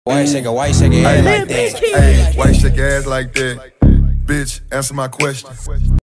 Why you shake your ass like that? Hey, why you shake your ass like that? Bitch, answer my question.